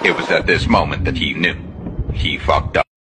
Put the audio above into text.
It was at this moment that he knew. He fucked up.